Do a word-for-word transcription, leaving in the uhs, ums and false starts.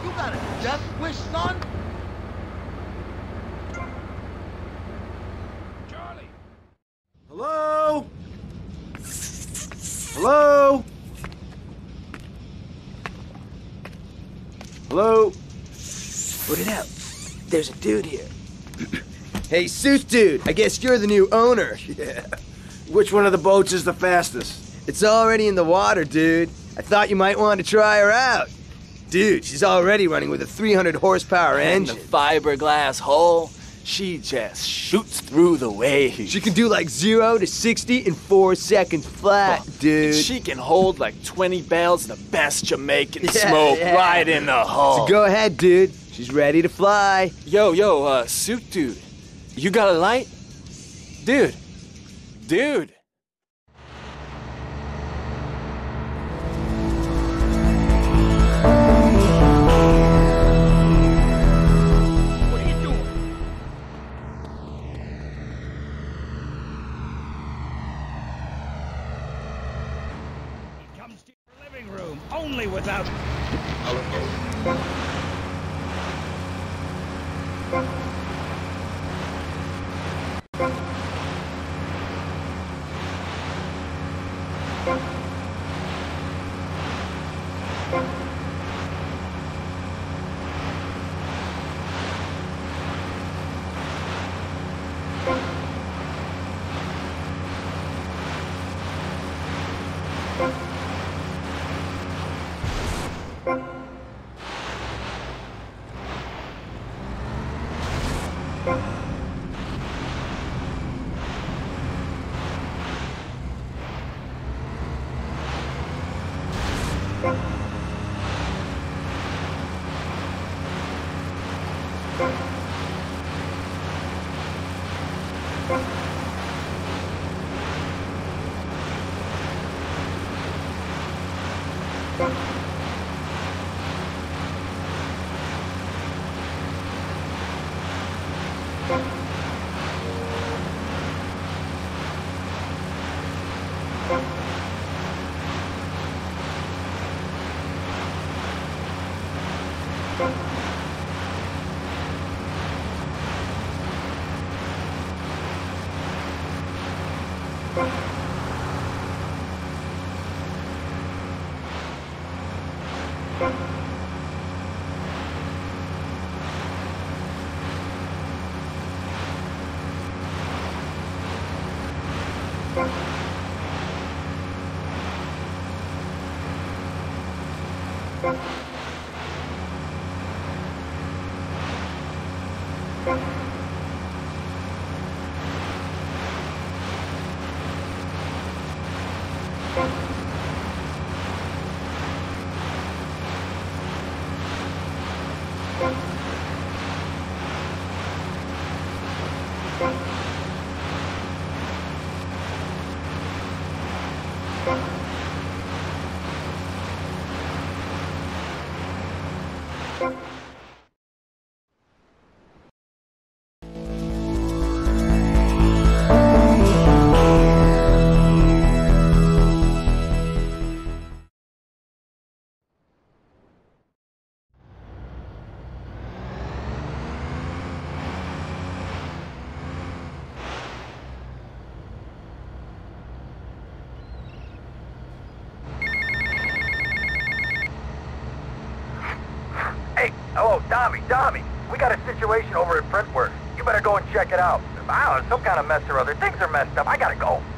You got a death wish, son? Charlie! Hello? Hello? Hello? Put it out. There's a dude here. Hey, Suit Dude, I guess you're the new owner. Yeah. Which one of the boats is the fastest? It's already in the water, dude. I thought you might want to try her out. Dude, she's already running with a three hundred horsepower And the engine. fiberglass hull, she just shoots through the waves. She can do like zero to sixty in four seconds flat, Oh, dude. She can hold like twenty barrels of the best Jamaican Yeah, smoke yeah. right in the hull. So go ahead, dude. She's ready to fly. Yo, yo, uh, Suit Dude, you got a light? Dude, dude. What are you doing? He comes to your living room, only without... Hey, hello, Tommy, Tommy. We got a situation over at Printworks. You better go and check it out. I don't know, some kind of mess or other. Things are messed up. I gotta go.